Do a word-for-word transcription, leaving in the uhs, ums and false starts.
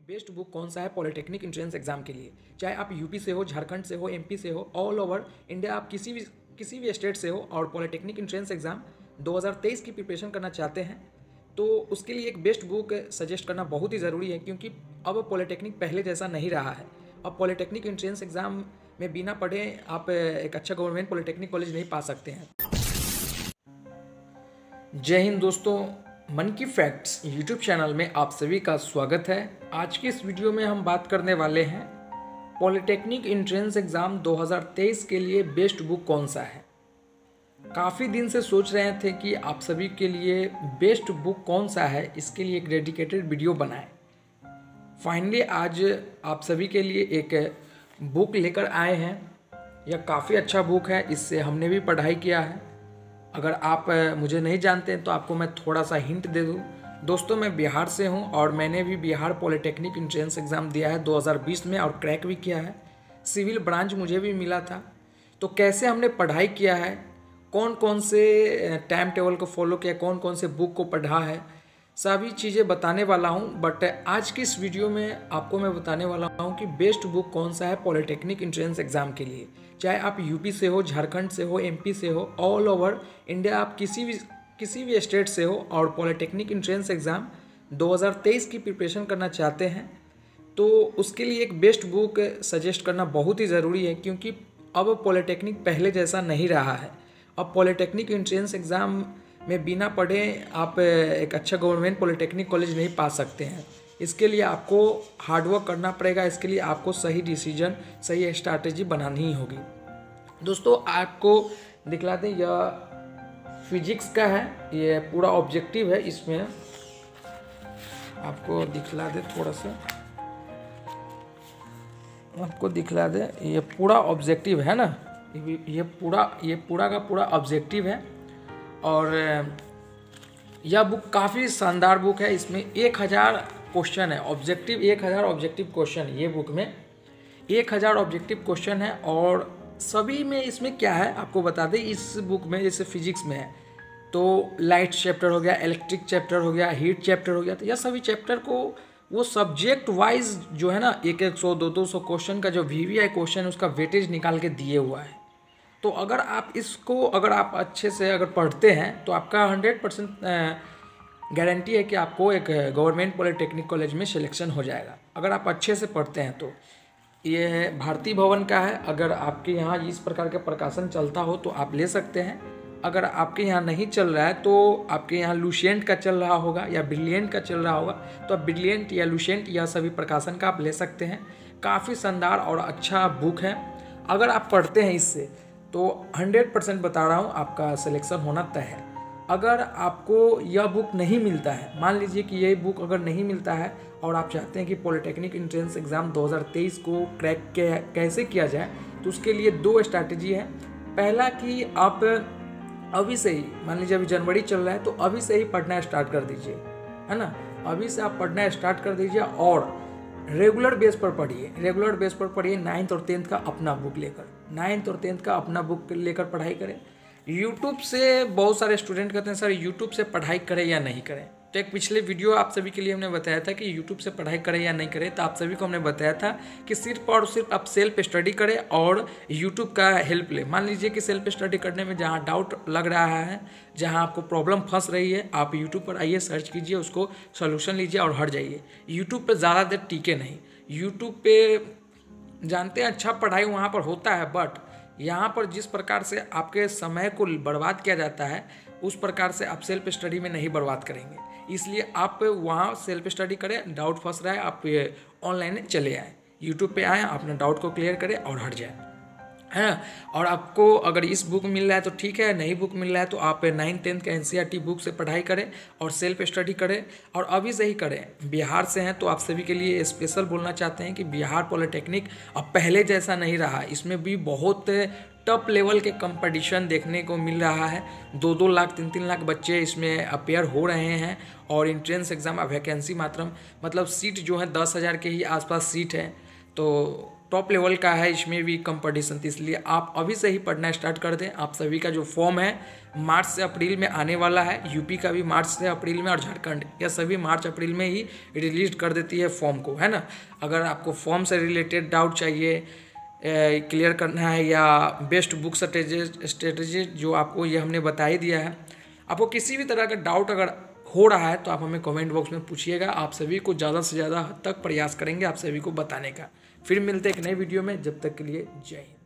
Best book कौन सा है पॉलिटेक्निक एंट्रेंस एग्जाम के लिए। चाहे आप यूपी से हो, झारखंड से हो, एमपी से हो, ऑल ओवर इंडिया आप किसी भी किसी भी स्टेट से हो और पॉलिटेक्निक एंट्रेंस एग्जाम दो हज़ार तेईस की प्रिपरेशन करना चाहते हैं तो उसके लिए एक बेस्ट बुक सजेस्ट करना बहुत ही ज़रूरी है, क्योंकि अब पॉलिटेक्निक पहले जैसा नहीं रहा है। अब पॉलिटेक्निक एंट्रेंस एग्जाम में बिना पढ़े आप एक अच्छा गवर्नमेंट पॉलिटेक्निक कॉलेज नहीं पा सकते हैं। जय हिंद दोस्तों, मन की फैक्ट्स यूट्यूब चैनल में आप सभी का स्वागत है। आज की इस वीडियो में हम बात करने वाले हैं पॉलिटेक्निक एंट्रेंस एग्ज़ाम दो हज़ार तेईस के लिए बेस्ट बुक कौन सा है। काफ़ी दिन से सोच रहे थे कि आप सभी के लिए बेस्ट बुक कौन सा है, इसके लिए एक डेडिकेटेड वीडियो बनाएं। फाइनली आज आप सभी के लिए एक बुक लेकर आए हैं। यह काफ़ी अच्छा बुक है, इससे हमने भी पढ़ाई किया है। अगर आप मुझे नहीं जानते हैं तो आपको मैं थोड़ा सा हिंट दे दूं। दोस्तों, मैं बिहार से हूं और मैंने भी बिहार पॉलिटेक्निक एंट्रेंस एग्ज़ाम दिया है दो हज़ार बीस में और क्रैक भी किया है। सिविल ब्रांच मुझे भी मिला था। तो कैसे हमने पढ़ाई किया है, कौन कौन से टाइम टेबल को फॉलो किया, कौन कौन से बुक को पढ़ा है, सभी चीज़ें बताने वाला हूं। बट आज की इस वीडियो में आपको मैं बताने वाला हूं कि बेस्ट बुक कौन सा है पॉलिटेक्निक एंट्रेंस एग्ज़ाम के लिए। चाहे आप यूपी से हो, झारखंड से हो, एमपी से हो, ऑल ओवर इंडिया आप किसी भी किसी भी स्टेट से हो और पॉलिटेक्निक एंट्रेंस एग्ज़ाम दो हज़ार तेईस की प्रिपरेशन करना चाहते हैं तो उसके लिए एक बेस्ट बुक सजेस्ट करना बहुत ही ज़रूरी है, क्योंकि अब पॉलिटेक्निक पहले जैसा नहीं रहा है। अब पॉलिटेक्निक एंट्रेंस एग्ज़ाम में बिना पढ़े आप एक अच्छा गवर्नमेंट पॉलिटेक्निक कॉलेज नहीं पा सकते हैं। इसके लिए आपको हार्डवर्क करना पड़ेगा। इसके लिए आपको सही डिसीजन, सही स्ट्रैटेजी बनानी ही होगी। दोस्तों, आपको दिखला दें, यह फिजिक्स का है, ये पूरा ऑब्जेक्टिव है। इसमें आपको दिखला दे थोड़ा सा आपको दिखला दे ये पूरा ऑब्जेक्टिव है ना, ये पूरा ये पूरा का पूरा ऑब्जेक्टिव है। और यह बुक काफ़ी शानदार बुक है। इसमें एक हज़ार क्वेश्चन है, ऑब्जेक्टिव एक हज़ार ऑब्जेक्टिव क्वेश्चन। ये बुक में एक हज़ार ऑब्जेक्टिव क्वेश्चन है और सभी में इसमें क्या है आपको बता दें। इस बुक में जैसे फिजिक्स में है तो लाइट चैप्टर हो गया, इलेक्ट्रिक चैप्टर हो गया, हीट चैप्टर हो गया, तो यह सभी चैप्टर को वो सब्जेक्ट वाइज जो है ना, एक एक सौ दो दो सौ क्वेश्चन का जो वी वी आई क्वेश्चन है उसका वेटेज निकाल के दिए हुआ है। तो अगर आप इसको अगर आप अच्छे से अगर पढ़ते हैं तो आपका हंड्रेड परसेंट गारंटी है कि आपको एक गवर्नमेंट पॉलिटेक्निक कॉलेज में सिलेक्शन हो जाएगा, अगर आप अच्छे से पढ़ते हैं तो। ये भारती भवन का है। अगर आपके यहाँ इस प्रकार का प्रकाशन चलता हो तो आप ले सकते हैं। अगर आपके यहाँ नहीं चल रहा है तो आपके यहाँ लुसेंट का चल रहा होगा या ब्रिलियंट का चल रहा होगा, तो आप ब्रिलियंट या लुसेंट या सभी प्रकाशन का आप ले सकते हैं। काफ़ी शानदार और अच्छा बुक है। अगर आप पढ़ते हैं इससे तो हंड्रेड परसेंट बता रहा हूँ आपका सिलेक्शन होना तय है। अगर आपको यह बुक नहीं मिलता है, मान लीजिए कि यह बुक अगर नहीं मिलता है और आप चाहते हैं कि पॉलिटेक्निक एंट्रेंस एग्ज़ाम दो हज़ार तेईस को क्रैक कैसे किया जाए, तो उसके लिए दो स्ट्रैटेजी है। पहला कि आप अभी से ही, मान लीजिए अभी जनवरी चल रहा है तो अभी से ही पढ़ना स्टार्ट कर दीजिए, है ना। अभी से आप पढ़ना स्टार्ट कर दीजिए और रेगुलर बेस पर पढ़िए। रेगुलर बेस पर पढ़िए, नाइन्थ और टेंथ का अपना बुक लेकर नाइन्थ और टेंथ का अपना बुक लेकर पढ़ाई करें। यूट्यूब से बहुत सारे स्टूडेंट कहते हैं सर यूट्यूब से पढ़ाई करें या नहीं करें, तो एक पिछले वीडियो आप सभी के लिए हमने बताया था कि यूट्यूब से पढ़ाई करें या नहीं करें। तो आप सभी को हमने बताया था कि सिर्फ और सिर्फ आप सेल्फ स्टडी करें और यूट्यूब का हेल्प लें। मान लीजिए कि सेल्फ स्टडी करने में जहाँ डाउट लग रहा है, जहाँ आपको प्रॉब्लम फंस रही है, आप यूट्यूब पर आइए, सर्च कीजिए, उसको सोल्यूशन लीजिए और हट जाइए। यूट्यूब पर ज़्यादा देर टिके नहीं। यूट्यूब पे जानते हैं अच्छा पढ़ाई वहाँ पर होता है, बट यहाँ पर जिस प्रकार से आपके समय को बर्बाद किया जाता है उस प्रकार से आप सेल्फ स्टडी में नहीं बर्बाद करेंगे। इसलिए आप वहाँ सेल्फ स्टडी करें। डाउट फंस रहा है, आप ऑनलाइन चले आएँ, यूट्यूब पे आएँ, अपने डाउट को क्लियर करें और हट जाए, है। और आपको अगर इस बुक मिल रहा है तो ठीक है, नहीं बुक मिल रहा है तो आप नाइन्थ टेंथ का N C E R T book से पढ़ाई करें और सेल्फ स्टडी करें और अभी से ही करें। बिहार से हैं तो आप सभी के लिए स्पेशल बोलना चाहते हैं कि बिहार पॉलिटेक्निक अब पहले जैसा नहीं रहा। इसमें भी बहुत टॉप लेवल के कंपटीशन देखने को मिल रहा है। दो दो लाख तीन तीन लाख बच्चे इसमें अपेयर हो रहे हैं और एंट्रेंस एग्ज़ाम वैकेंसी मात्र मतलब सीट जो है दस हज़ार के ही आसपास सीट है। तो टॉप लेवल का है, इसमें भी कंपटीशन, तो इसलिए आप अभी से ही पढ़ना स्टार्ट कर दें। आप सभी का जो फॉर्म है मार्च से अप्रैल में आने वाला है, यूपी का भी मार्च से अप्रैल में, और झारखंड यह सभी मार्च अप्रैल में ही रिलीज कर देती है फॉर्म को, है ना। अगर आपको फॉर्म से रिलेटेड डाउट चाहिए, क्लियर करना है, या बेस्ट बुक स्ट्रेटेजी स्ट्रेटेजी जो आपको ये हमने बता ही दिया है, आपको किसी भी तरह का डाउट अगर हो रहा है तो आप हमें कमेंट बॉक्स में पूछिएगा। आप सभी को ज़्यादा से ज़्यादा हद तक प्रयास करेंगे आप सभी को बताने का। फिर मिलते हैं एक नई वीडियो में, जब तक के लिए जय हिंद।